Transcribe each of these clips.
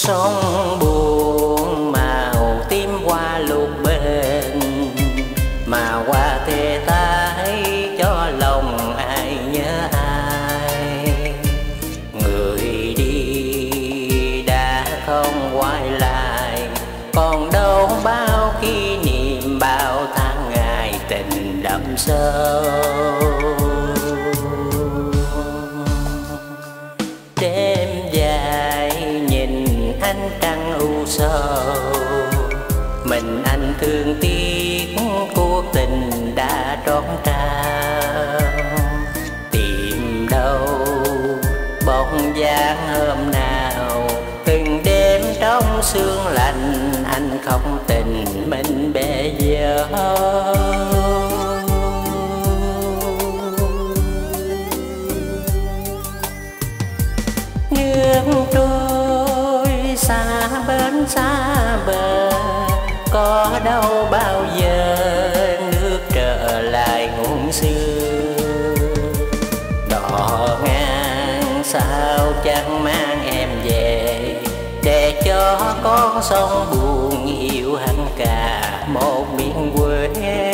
sông buồn màu tím hoa lục bên, mà qua thề tái cho lòng ai nhớ ai. Người đi đã không quay lại, còn đâu bao kỷ niệm, bao tháng ngày tình đậm sâu. Đêm dài nhìn ánh trăng u sầu, mình anh thương tiếc cuộc tình đã trót trao. Tìm đâu bóng dáng hôm nào, từng đêm trong sương lạnh anh không tình mình bể dở. Nước trôi xa bến xa bờ, có đâu bao giờ nước trở lại nguồn xưa. Đò ngang sao chẳng mang em về, để cho con sông buồn yêu hẳn cả một miền quê.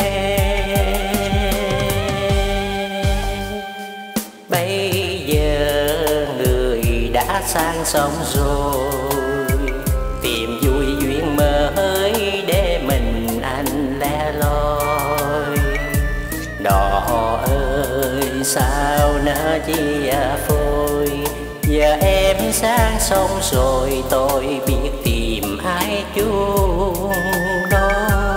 Bây giờ người đã sang sông rồi, tìm vui duyên mới để mình anh lẻ loi. Đò ơi sao nỡ chia phôi, giờ em sang sông rồi tôi biết tìm ai chung đôi.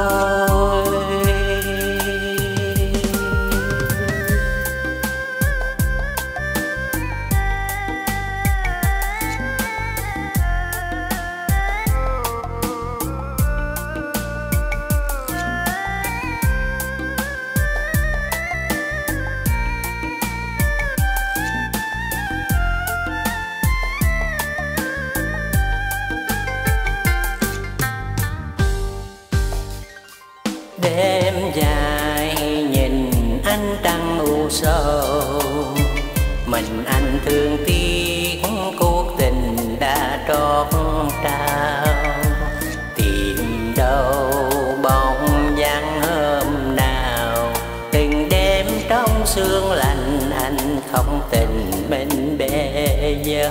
Đêm dài nhìn ánh trăng u sầu, mình anh thương tiếc cuộc tình đã trót trao. Tìm đâu bóng dáng hôm nào, từng đêm trong sương lạnh anh không tình mình bể dở.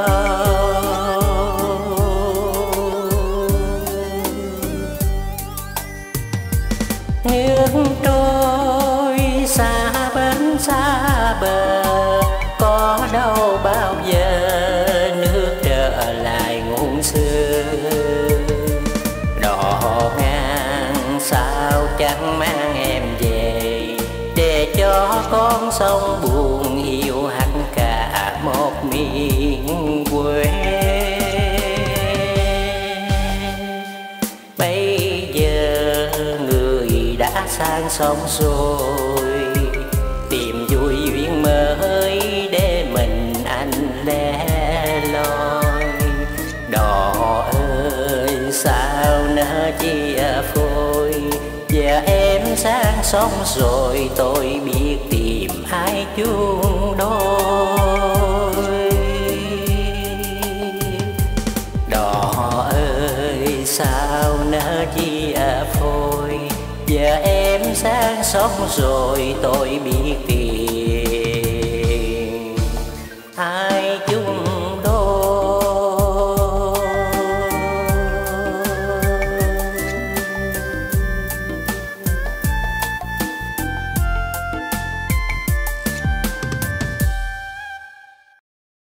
Nước trôi xa bến xa bờ, có đâu bao giờ nước trở lại nguồn xưa. Đò ngang sao chẳng mang em về, để cho con sông buồn yêu hẳn cả một miền quê. Bây giờ người đã sang sông rồi, tìm vui duyên mới để mình anh lẻ loi. Đò ơi sao nỡ chia phôi, giờ em sang sông rồi tôi biết tìm ai chung đôi. Đò ơi sao nỡ chia phôi, giờ em sang sông rồi tôi biết tìm ai chung